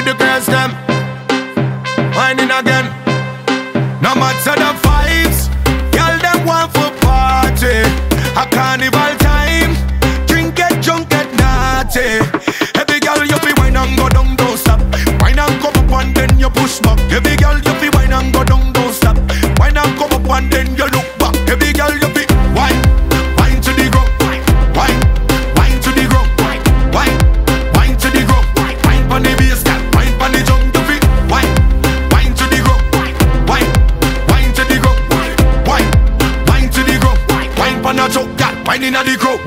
for the girls them. Whining again. No matter the vibes, girl them want for party. A carnival time, drink, get drunk, get naughty. Every girl you fi wine and go down, don't stop. Wine and come up and then you push back. Every girl you fi wine and go down, don't stop. Wine and come up and then you look back. Every girl you fi wine, wine to the ground, wine, wine to the ground, wine, wine to the ground, wine pon the bass, wine pon the drum. You fi wine, wine to the ground, wine, wine to the ground, wine, wine to the ground, wine pon a choke, wine inna the crowd.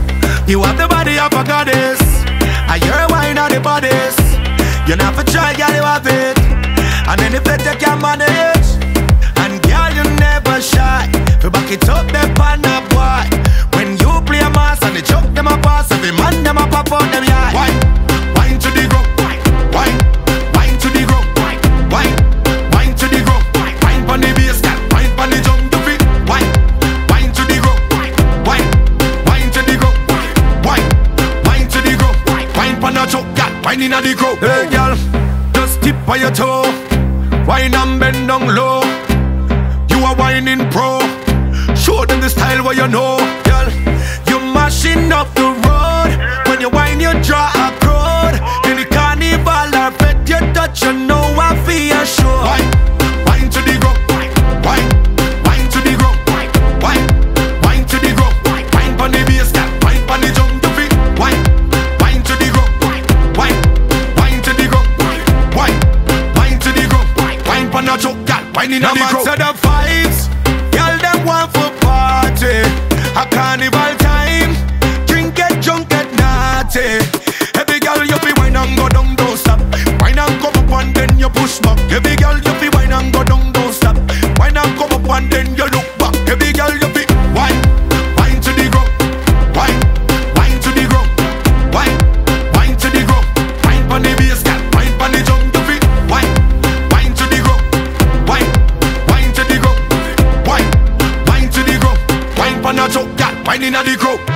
You have the body of a goddess, and you're wine on the bodies. You never try, girl, you have it. And then if you can manage, and girl, you never shy. You back it up, them pan a boy. When you play a mass and they chuck them a pass, every man them a pop out them yard. Wine, wine to the ground, wine, wine to the ground, wine, wine to the ground, wine pon the bass, wine pon the drum. You feel wine, wine to the ground, wine, wine to the ground, wine, wine to the ground, wine pon a choke, wine inna the crowd. Hey girl, just tip on your toe, wine and bend down low. You are whining pro, show them the style where you know. Girl, you mashing up the road. When you whine you draw a crowd. In the carnival or bet you touch, you know I feel sure. Wine, wine to the ground, wine, wine to the ground, wine, wine to the ground, wine pon the bass, wine pon the drum. You feel wine, wine to the ground, wine, wine to the ground, wine, wine to the ground, wine pon a choke, wine inna the crowd. No matter the vibes, girl them want for party. A carnival time, drink, get drunk, get naughty. Every girl you fi wine and go down, don't stop. Wine and come up and then you push back. Every girl you fi wine and go down, don't stop. Wine and come up and then you look back. Every girl you fi wine, wine to the ground, wine, wine to the ground, wine, wine to the ground, wine pon the bass, wine pon the drum. You fi wine, wine to the ground, wine, wine to the ground, wine, wine to the ground, wine pon a choke, wine inna the crowd.